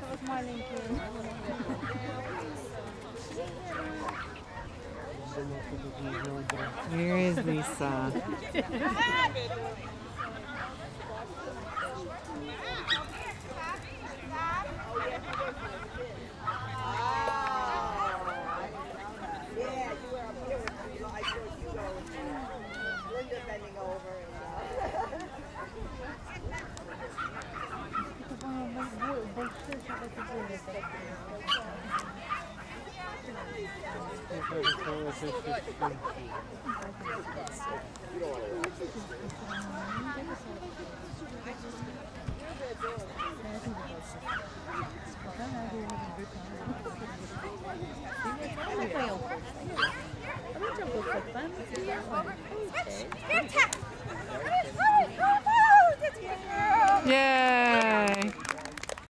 Where is Lisa? Yeah, you were up here with me. I saw you go. Linda bending over.